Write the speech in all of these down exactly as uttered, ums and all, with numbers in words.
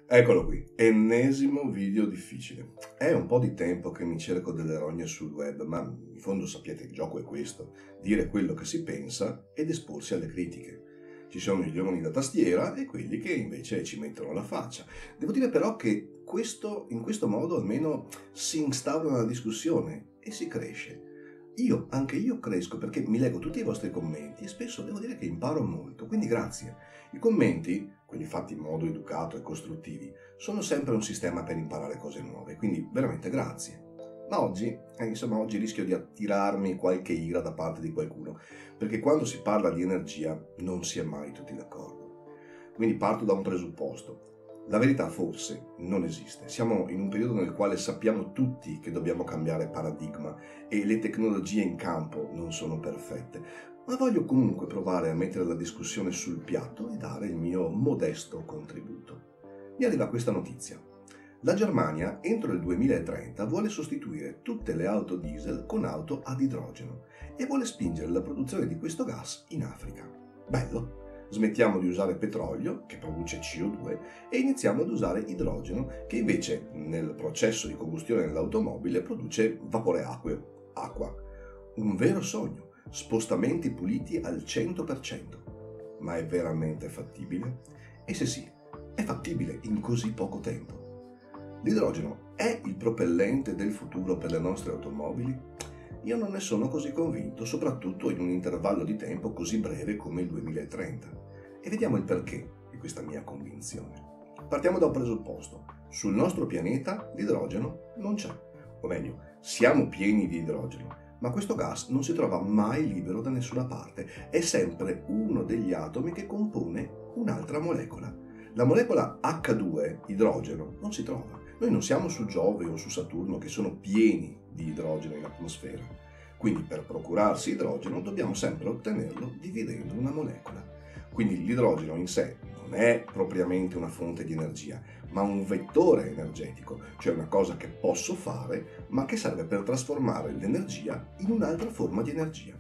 Eccolo qui, ennesimo video difficile. È un po' di tempo che mi cerco delle rogne sul web, ma in fondo sappiate il gioco è questo, dire quello che si pensa ed esporsi alle critiche. Ci sono gli uomini da tastiera e quelli che invece ci mettono la faccia. Devo dire però che questo, in questo modo almeno si instaura una discussione e si cresce. Io, anche io cresco perché mi leggo tutti i vostri commenti e spesso devo dire che imparo molto, quindi grazie. I commenti, quelli fatti in modo educato e costruttivi, sono sempre un sistema per imparare cose nuove, quindi veramente grazie. Ma oggi, eh, insomma, oggi rischio di attirarmi qualche ira da parte di qualcuno, perché quando si parla di energia non si è mai tutti d'accordo. Quindi parto da un presupposto. La verità forse non esiste. Siamo in un periodo nel quale sappiamo tutti che dobbiamo cambiare paradigma e le tecnologie in campo non sono perfette, ma voglio comunque provare a mettere la discussione sul piatto e dare il mio modesto contributo. Mi arriva questa notizia. La Germania entro il duemilatrenta vuole sostituire tutte le auto diesel con auto ad idrogeno e vuole spingere la produzione di questo gas in Africa. Bello! Smettiamo di usare petrolio, che produce C O due, e iniziamo ad usare idrogeno, che invece nel processo di combustione dell'automobile produce vapore acqueo, acqua. Un vero sogno, spostamenti puliti al cento per cento. Ma è veramente fattibile? E se sì, è fattibile in così poco tempo? L'idrogeno è il propellente del futuro per le nostre automobili? Io non ne sono così convinto, soprattutto in un intervallo di tempo così breve come il duemilatrenta. E vediamo il perché di questa mia convinzione. Partiamo da un presupposto. Sul nostro pianeta l'idrogeno non c'è. O meglio, siamo pieni di idrogeno, ma questo gas non si trova mai libero da nessuna parte. È sempre uno degli atomi che compone un'altra molecola. La molecola acca due, idrogeno, non si trova. Noi non siamo su Giove o su Saturno che sono pieni di idrogeno in atmosfera. Quindi per procurarsi idrogeno dobbiamo sempre ottenerlo dividendo una molecola. Quindi l'idrogeno in sé non è propriamente una fonte di energia, ma un vettore energetico, cioè una cosa che posso fare, ma che serve per trasformare l'energia in un'altra forma di energia.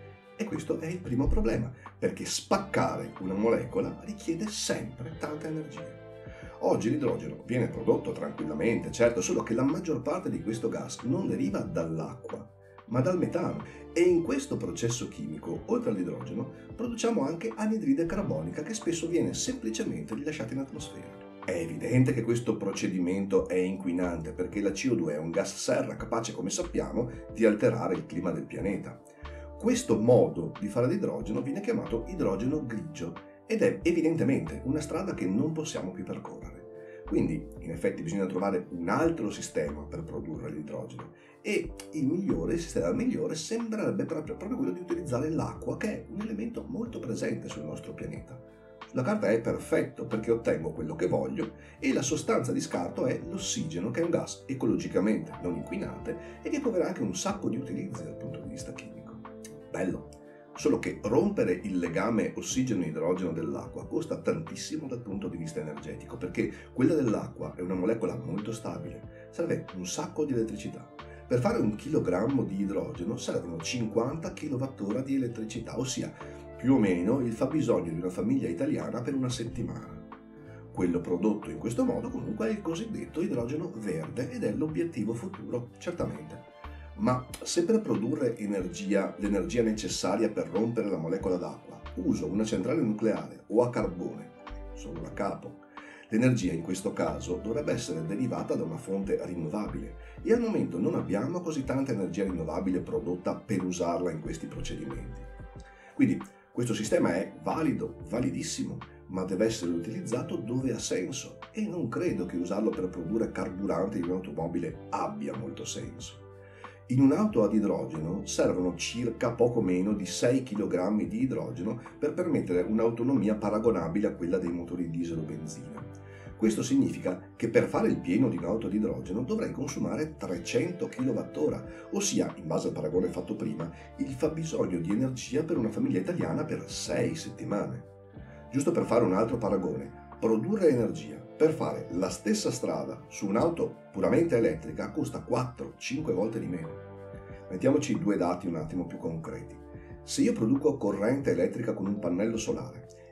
E questo è il primo problema, perché spaccare una molecola richiede sempre tanta energia. Oggi l'idrogeno viene prodotto tranquillamente, certo, solo che la maggior parte di questo gas non deriva dall'acqua, ma dal metano. E in questo processo chimico, oltre all'idrogeno, produciamo anche anidride carbonica che spesso viene semplicemente rilasciata in atmosfera. È evidente che questo procedimento è inquinante perché la C O due è un gas serra capace, come sappiamo, di alterare il clima del pianeta. Questo modo di fare l'idrogeno viene chiamato idrogeno grigio ed è evidentemente una strada che non possiamo più percorrere. Quindi, in effetti, bisogna trovare un altro sistema per produrre l'idrogeno e il migliore, il sistema migliore sembrerebbe proprio, proprio quello di utilizzare l'acqua, che è un elemento molto presente sul nostro pianeta. Sulla carta è perfetto perché ottengo quello che voglio e la sostanza di scarto è l'ossigeno, che è un gas ecologicamente non inquinante e che troverà anche un sacco di utilizzi dal punto di vista chimico. Bello! Solo che rompere il legame ossigeno-idrogeno dell'acqua costa tantissimo dal punto di vista energetico, perché quella dell'acqua è una molecola molto stabile, serve un sacco di elettricità. Per fare un chilogrammo di idrogeno servono cinquanta chilowattora di elettricità, ossia più o meno il fabbisogno di una famiglia italiana per una settimana. Quello prodotto in questo modo comunque è il cosiddetto idrogeno verde ed è l'obiettivo futuro, certamente. Ma se per produrre energia, l'energia necessaria per rompere la molecola d'acqua, uso una centrale nucleare o a carbone, solo da capo, l'energia in questo caso dovrebbe essere derivata da una fonte rinnovabile e al momento non abbiamo così tanta energia rinnovabile prodotta per usarla in questi procedimenti. Quindi questo sistema è valido, validissimo, ma deve essere utilizzato dove ha senso e non credo che usarlo per produrre carburante di un'automobile abbia molto senso. In un'auto ad idrogeno servono circa poco meno di sei chilogrammi di idrogeno per permettere un'autonomia paragonabile a quella dei motori diesel o benzina. Questo significa che per fare il pieno di un'auto ad idrogeno dovrei consumare trecento chilowattora, ossia, in base al paragone fatto prima, il fabbisogno di energia per una famiglia italiana per sei settimane. Giusto per fare un altro paragone, produrre energia per fare la stessa strada su un'auto puramente elettrica costa quattro cinque volte di meno. Mettiamoci due dati un attimo più concreti. Se io produco corrente elettrica con un pannello solare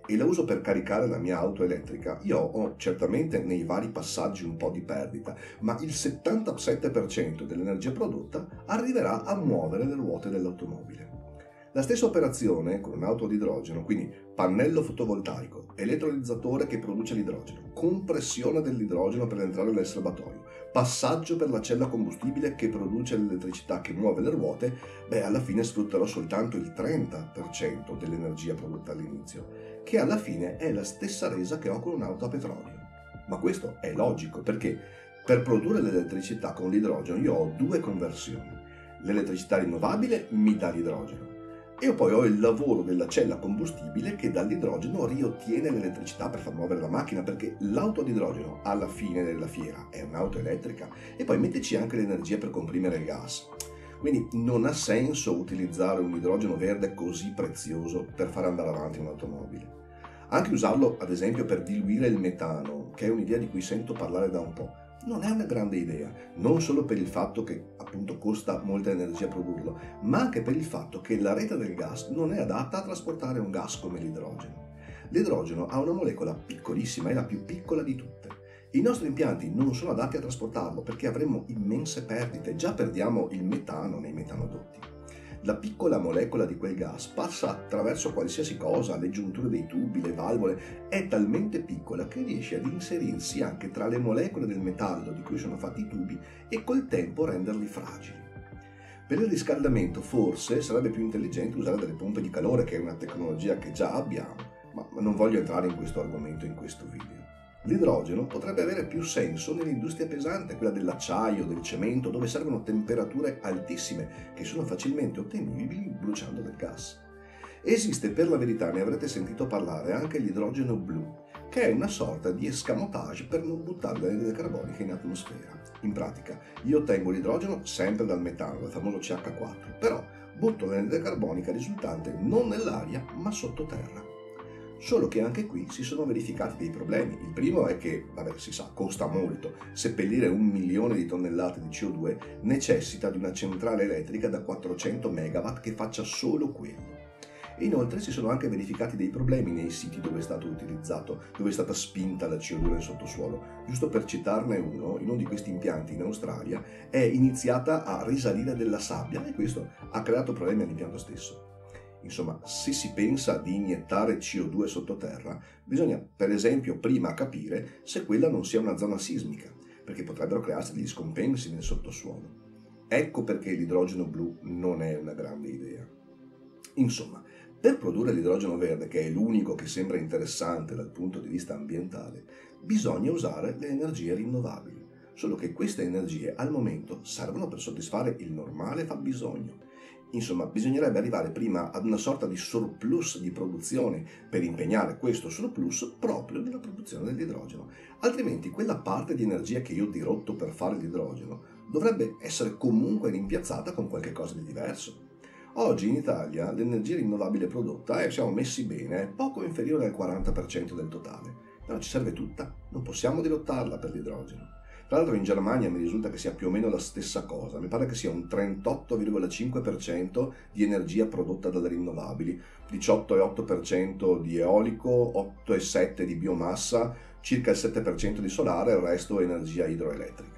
e la uso per caricare la mia auto elettrica, io ho certamente nei vari passaggi un po' di perdita, ma il settantasette per cento dell'energia prodotta arriverà a muovere le ruote dell'automobile. La stessa operazione con un'auto ad idrogeno, quindi pannello fotovoltaico, elettrolizzatore che produce l'idrogeno, compressione dell'idrogeno per entrare nel serbatoio, passaggio per la cella combustibile che produce l'elettricità che muove le ruote, beh, alla fine sfrutterò soltanto il trenta per cento dell'energia prodotta all'inizio, che alla fine è la stessa resa che ho con un'auto a petrolio. Ma questo è logico perché per produrre l'elettricità con l'idrogeno io ho due conversioni. L'elettricità rinnovabile mi dà l'idrogeno e poi ho il lavoro della cella combustibile che dall'idrogeno riottiene l'elettricità per far muovere la macchina, perché l'auto ad idrogeno alla fine della fiera è un'auto elettrica e poi metterci anche l'energia per comprimere il gas. Quindi non ha senso utilizzare un idrogeno verde così prezioso per far andare avanti un'automobile. Anche usarlo ad esempio per diluire il metano, che è un'idea di cui sento parlare da un po', non è una grande idea, non solo per il fatto che appunto costa molta energia produrlo, ma anche per il fatto che la rete del gas non è adatta a trasportare un gas come l'idrogeno. L'idrogeno ha una molecola piccolissima, è la più piccola di tutte. I nostri impianti non sono adatti a trasportarlo perché avremmo immense perdite, già perdiamo il metano nei metanodotti. La piccola molecola di quel gas passa attraverso qualsiasi cosa, le giunture dei tubi, le valvole, è talmente piccola che riesce ad inserirsi anche tra le molecole del metallo di cui sono fatti i tubi e col tempo renderli fragili. Per il riscaldamento forse sarebbe più intelligente usare delle pompe di calore, che è una tecnologia che già abbiamo, ma non voglio entrare in questo argomento in questo video. L'idrogeno potrebbe avere più senso nell'industria pesante, quella dell'acciaio, del cemento, dove servono temperature altissime che sono facilmente ottenibili bruciando del gas. Esiste, per la verità, ne avrete sentito parlare, anche l'idrogeno blu, che è una sorta di escamotage per non buttare l'anidride carbonica in atmosfera. In pratica, io ottengo l'idrogeno sempre dal metano, dal famoso C H quattro, però butto l'anidride carbonica risultante non nell'aria ma sottoterra. Solo che anche qui si sono verificati dei problemi. Il primo è che, vabbè, si sa, costa molto. Seppellire un milione di tonnellate di C O due necessita di una centrale elettrica da quattrocento megawatt che faccia solo quello. E inoltre si sono anche verificati dei problemi nei siti dove è stato utilizzato, dove è stata spinta la C O due nel sottosuolo. Giusto per citarne uno, in uno di questi impianti in Australia è iniziata a risalire della sabbia e questo ha creato problemi all'impianto stesso. Insomma, se si pensa di iniettare C O due sottoterra, bisogna per esempio prima capire se quella non sia una zona sismica, perché potrebbero crearsi degli scompensi nel sottosuolo. Ecco perché l'idrogeno blu non è una grande idea. Insomma, per produrre l'idrogeno verde, che è l'unico che sembra interessante dal punto di vista ambientale, bisogna usare le energie rinnovabili. Solo che queste energie al momento servono per soddisfare il normale fabbisogno. Insomma, bisognerebbe arrivare prima ad una sorta di surplus di produzione per impegnare questo surplus proprio nella produzione dell'idrogeno. Altrimenti quella parte di energia che io dirotto per fare l'idrogeno dovrebbe essere comunque rimpiazzata con qualche cosa di diverso. Oggi in Italia l'energia rinnovabile prodotta, e siamo messi bene, è poco inferiore al quaranta per cento del totale, però ci serve tutta, non possiamo dirottarla per l'idrogeno. Tra l'altro in Germania mi risulta che sia più o meno la stessa cosa, mi pare che sia un trentotto virgola cinque per cento di energia prodotta dalle rinnovabili, diciotto virgola otto per cento di eolico, otto virgola sette per cento di biomassa, circa il sette per cento di solare e il resto è energia idroelettrica.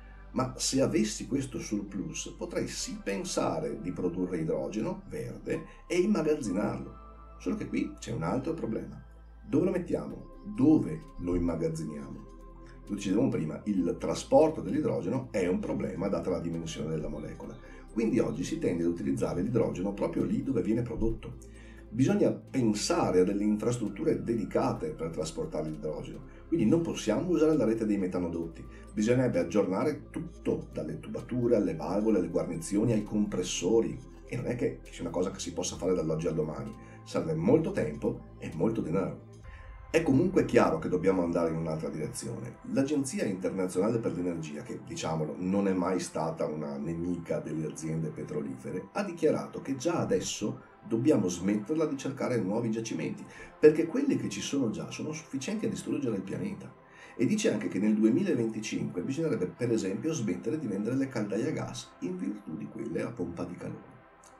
Ma se avessi questo surplus potrei sì pensare di produrre idrogeno verde e immagazzinarlo, solo che qui c'è un altro problema. Dove lo mettiamo? Dove lo immagazziniamo? Lo dicevamo prima, il trasporto dell'idrogeno è un problema data la dimensione della molecola. Quindi oggi si tende ad utilizzare l'idrogeno proprio lì dove viene prodotto. Bisogna pensare a delle infrastrutture dedicate per trasportare l'idrogeno. Quindi non possiamo usare la rete dei metanodotti. Bisognerebbe aggiornare tutto, dalle tubature alle valvole, alle guarnizioni, ai compressori. E non è che sia una cosa che si possa fare dall'oggi al domani. Serve molto tempo e molto denaro. È comunque chiaro che dobbiamo andare in un'altra direzione. L'Agenzia Internazionale per l'Energia, che diciamolo non è mai stata una nemica delle aziende petrolifere, ha dichiarato che già adesso dobbiamo smetterla di cercare nuovi giacimenti, perché quelli che ci sono già sono sufficienti a distruggere il pianeta. E dice anche che nel duemilaventicinque bisognerebbe per esempio smettere di vendere le caldaie a gas in virtù di quelle a pompa di calore.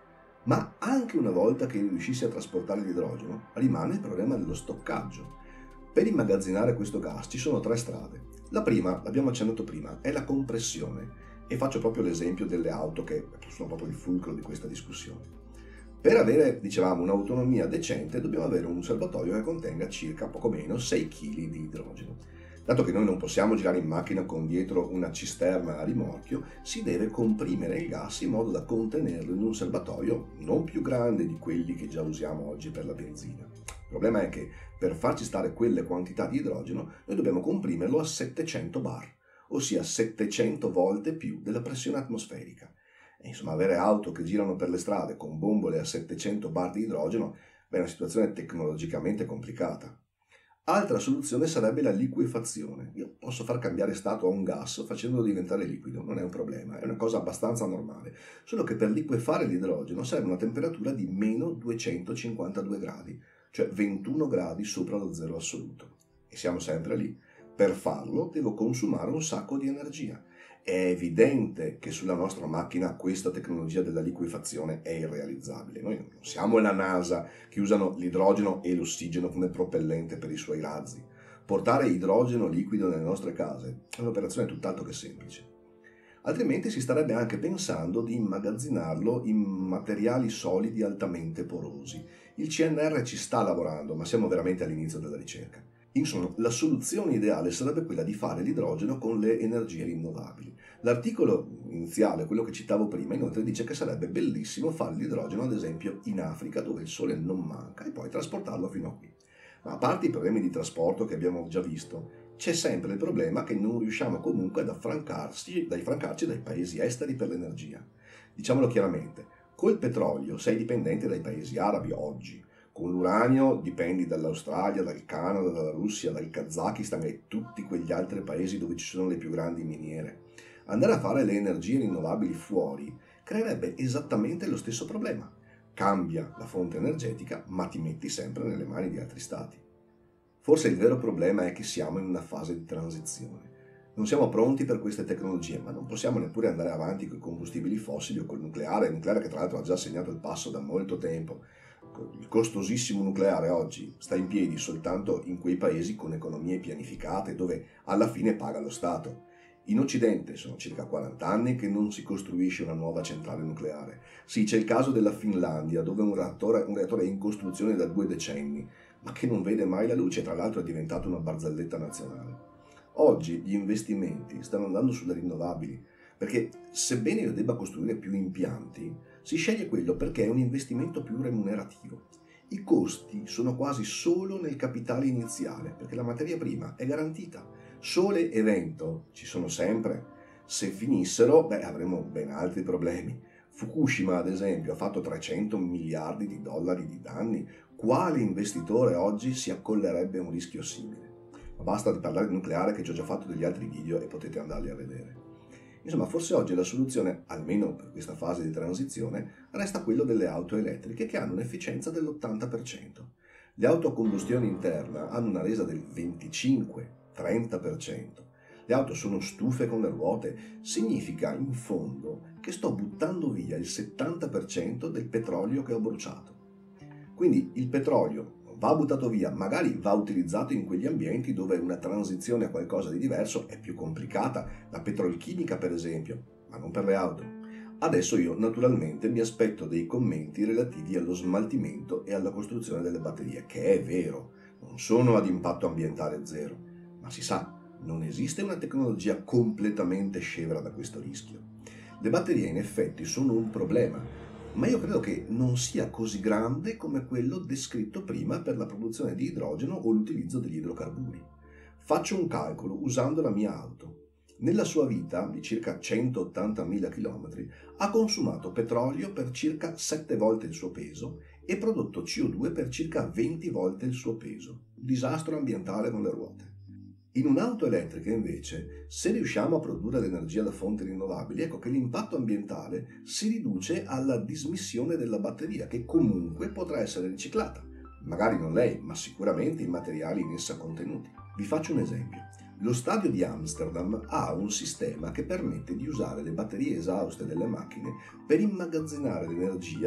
Ma anche una volta che riuscissi a trasportare l'idrogeno, rimane il problema dello stoccaggio. Per immagazzinare questo gas ci sono tre strade. La prima, l'abbiamo accennato prima, è la compressione, e faccio proprio l'esempio delle auto che sono proprio il fulcro di questa discussione. Per avere, dicevamo, un'autonomia decente dobbiamo avere un serbatoio che contenga circa poco meno sei chili di idrogeno. Dato che noi non possiamo girare in macchina con dietro una cisterna a rimorchio, si deve comprimere il gas in modo da contenerlo in un serbatoio non più grande di quelli che già usiamo oggi per la benzina. Il problema è che per farci stare quelle quantità di idrogeno noi dobbiamo comprimerlo a settecento bar, ossia settecento volte più della pressione atmosferica. E insomma, avere auto che girano per le strade con bombole a settecento bar di idrogeno è una situazione tecnologicamente complicata. Altra soluzione sarebbe la liquefazione. Io posso far cambiare stato a un gas facendolo diventare liquido, non è un problema, è una cosa abbastanza normale. Solo che per liquefare l'idrogeno serve una temperatura di meno duecentocinquantadue gradi, cioè ventuno gradi sopra lo zero assoluto. E siamo sempre lì. Per farlo devo consumare un sacco di energia. È evidente che sulla nostra macchina questa tecnologia della liquefazione è irrealizzabile. Noi non siamo la NASA che usano l'idrogeno e l'ossigeno come propellente per i suoi razzi. Portare idrogeno liquido nelle nostre case è un'operazione tutt'altro che semplice. Altrimenti si starebbe anche pensando di immagazzinarlo in materiali solidi altamente porosi. Il C N R ci sta lavorando, ma siamo veramente all'inizio della ricerca. Insomma, la soluzione ideale sarebbe quella di fare l'idrogeno con le energie rinnovabili. L'articolo iniziale, quello che citavo prima, inoltre dice che sarebbe bellissimo fare l'idrogeno, ad esempio, in Africa, dove il sole non manca, e poi trasportarlo fino a qui. Ma a parte i problemi di trasporto che abbiamo già visto, c'è sempre il problema che non riusciamo comunque ad affrancarci, ad affrancarci dai paesi esteri per l'energia. Diciamolo chiaramente, col petrolio sei dipendente dai paesi arabi oggi. Con l'uranio dipendi dall'Australia, dal Canada, dalla Russia, dal Kazakistan e tutti quegli altri paesi dove ci sono le più grandi miniere. Andare a fare le energie rinnovabili fuori creerebbe esattamente lo stesso problema. Cambia la fonte energetica, ma ti metti sempre nelle mani di altri stati. Forse il vero problema è che siamo in una fase di transizione. Non siamo pronti per queste tecnologie, ma non possiamo neppure andare avanti con i combustibili fossili o col nucleare, il nucleare che tra l'altro ha già segnato il passo da molto tempo. Il costosissimo nucleare oggi sta in piedi soltanto in quei paesi con economie pianificate dove alla fine paga lo Stato. In Occidente sono circa quaranta anni che non si costruisce una nuova centrale nucleare. Sì, c'è il caso della Finlandia, dove un reattore, un reattore è in costruzione da due decenni, ma che non vede mai la luce, tra l'altro è diventato una barzelletta nazionale. Oggi gli investimenti stanno andando sulle rinnovabili, perché sebbene io debba costruire più impianti, si sceglie quello perché è un investimento più remunerativo. I costi sono quasi solo nel capitale iniziale, perché la materia prima è garantita. Sole e vento ci sono sempre. Se finissero, beh, avremo ben altri problemi. Fukushima, ad esempio, ha fatto trecento miliardi di dollari di danni. Quale investitore oggi si accollerebbe a un rischio simile? Ma basta parlare di nucleare, che ci ho già fatto degli altri video e potete andarli a vedere. Insomma, forse oggi la soluzione, almeno per questa fase di transizione, resta quello delle auto elettriche che hanno un'efficienza dell'ottanta per cento. Le auto a combustione interna hanno una resa del venticinque trenta per cento. Le auto sono stufe con le ruote, significa in fondo che sto buttando via il settanta per cento del petrolio che ho bruciato. Quindi il petrolio va buttato via, magari va utilizzato in quegli ambienti dove una transizione a qualcosa di diverso è più complicata, la petrolchimica per esempio, ma non per le auto. Adesso io naturalmente mi aspetto dei commenti relativi allo smaltimento e alla costruzione delle batterie, che è vero, non sono ad impatto ambientale zero, ma si sa, non esiste una tecnologia completamente scevra da questo rischio. Le batterie in effetti sono un problema, ma io credo che non sia così grande come quello descritto prima per la produzione di idrogeno o l'utilizzo degli idrocarburi. Faccio un calcolo usando la mia auto. Nella sua vita, di circa centottantamila chilometri, ha consumato petrolio per circa sette volte il suo peso e prodotto C O due per circa venti volte il suo peso. Disastro ambientale con le ruote. In un'auto elettrica, invece, se riusciamo a produrre l'energia da fonti rinnovabili, ecco che l'impatto ambientale si riduce alla dismissione della batteria, che comunque potrà essere riciclata. Magari non lei, ma sicuramente i materiali in essa contenuti. Vi faccio un esempio. Lo stadio di Amsterdam ha un sistema che permette di usare le batterie esauste delle macchine per immagazzinare l'energia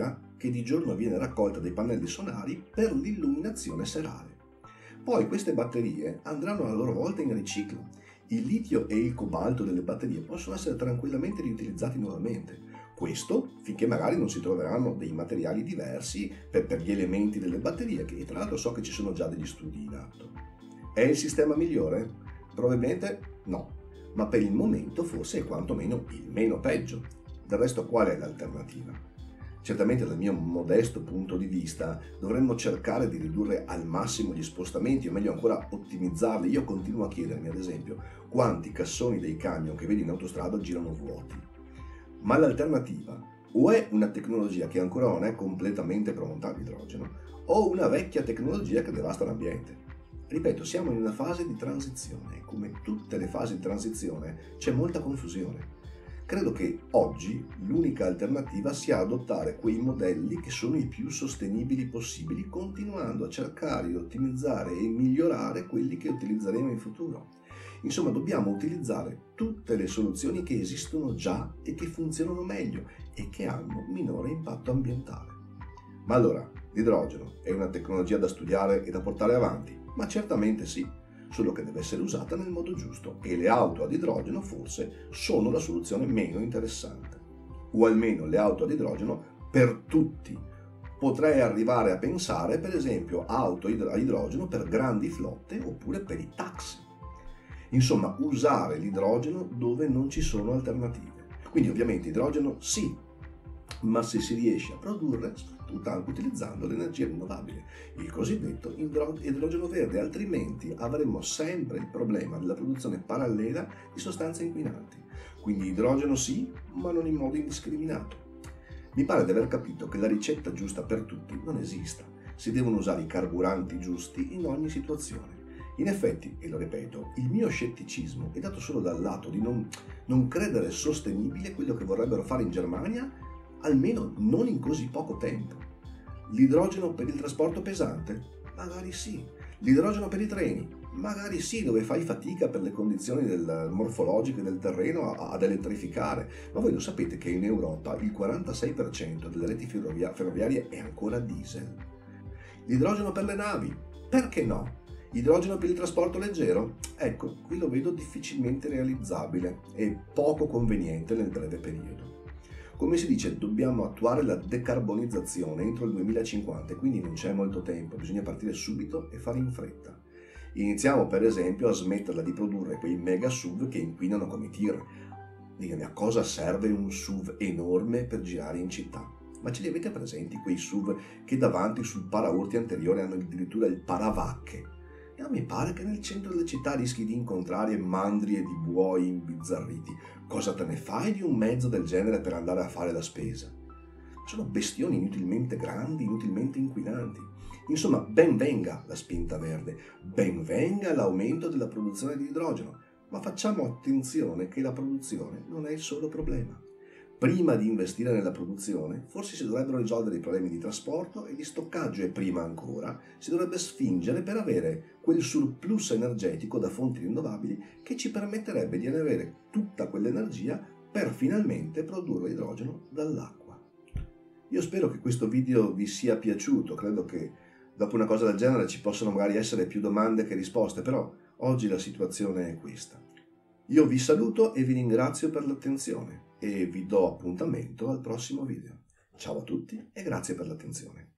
che di giorno viene raccolta dai pannelli solari per l'illuminazione serale. Poi queste batterie andranno a loro volta in riciclo. Il litio e il cobalto delle batterie possono essere tranquillamente riutilizzati nuovamente. Questo finché magari non si troveranno dei materiali diversi per, per gli elementi delle batterie, che tra l'altro so che ci sono già degli studi in atto. È il sistema migliore? Probabilmente no, ma per il momento forse è quantomeno il meno peggio. Del resto qual è l'alternativa? Certamente dal mio modesto punto di vista dovremmo cercare di ridurre al massimo gli spostamenti, o meglio ancora ottimizzarli. Io continuo a chiedermi ad esempio quanti cassoni dei camion che vedi in autostrada girano vuoti. Ma l'alternativa o è una tecnologia che ancora non è completamente pronta all'idrogeno, o una vecchia tecnologia che devasta l'ambiente. Ripeto, siamo in una fase di transizione e come tutte le fasi di transizione c'è molta confusione. Credo che oggi l'unica alternativa sia adottare quei modelli che sono i più sostenibili possibili, continuando a cercare di ottimizzare e migliorare quelli che utilizzeremo in futuro. Insomma, dobbiamo utilizzare tutte le soluzioni che esistono già e che funzionano meglio e che hanno minore impatto ambientale. Ma allora, l'idrogeno è una tecnologia da studiare e da portare avanti? Ma certamente sì, solo che deve essere usata nel modo giusto e le auto ad idrogeno forse sono la soluzione meno interessante. O almeno le auto ad idrogeno per tutti. Potrei arrivare a pensare per esempio auto a idrogeno per grandi flotte oppure per i taxi. Insomma, usare l'idrogeno dove non ci sono alternative. Quindi ovviamente idrogeno sì, ma se si riesce a produrre utilizzando l'energia rinnovabile, il cosiddetto idrogeno verde, altrimenti avremmo sempre il problema della produzione parallela di sostanze inquinanti. Quindi idrogeno sì, ma non in modo indiscriminato. Mi pare di aver capito che la ricetta giusta per tutti non esista, si devono usare i carburanti giusti in ogni situazione. In effetti, e lo ripeto, il mio scetticismo è dato solo dal lato di non, non credere sostenibile quello che vorrebbero fare in Germania, almeno non in così poco tempo. L'idrogeno per il trasporto pesante? Magari sì. L'idrogeno per i treni? Magari sì, dove fai fatica per le condizioni del, morfologiche del terreno ad elettrificare. Ma voi lo sapete che in Europa il quarantasei per cento delle reti ferrovia- ferroviarie è ancora diesel? L'idrogeno per le navi? Perché no? Idrogeno per il trasporto leggero? Ecco, qui lo vedo difficilmente realizzabile e poco conveniente nel breve periodo. Come si dice, dobbiamo attuare la decarbonizzazione entro il duemilacinquanta, quindi non c'è molto tempo, bisogna partire subito e fare in fretta. Iniziamo per esempio a smetterla di produrre quei mega S U V che inquinano come i tir. Ditemi, a cosa serve un S U V enorme per girare in città? Ma ce li avete presenti quei S U V che davanti sul paraurti anteriore hanno addirittura il paravacche? E a me pare che nel centro delle città rischi di incontrare mandrie di buoi imbizzarriti. Cosa te ne fai di un mezzo del genere per andare a fare la spesa? Sono bestioni inutilmente grandi, inutilmente inquinanti. Insomma, ben venga la spinta verde, ben venga l'aumento della produzione di idrogeno, ma facciamo attenzione che la produzione non è il solo problema. Prima di investire nella produzione, forse si dovrebbero risolvere i problemi di trasporto e di stoccaggio e prima ancora si dovrebbe spingere per avere quel surplus energetico da fonti rinnovabili che ci permetterebbe di avere tutta quell'energia per finalmente produrre idrogeno dall'acqua. Io spero che questo video vi sia piaciuto, credo che dopo una cosa del genere ci possano magari essere più domande che risposte, però oggi la situazione è questa. Io vi saluto e vi ringrazio per l'attenzione e vi do appuntamento al prossimo video. Ciao a tutti e grazie per l'attenzione.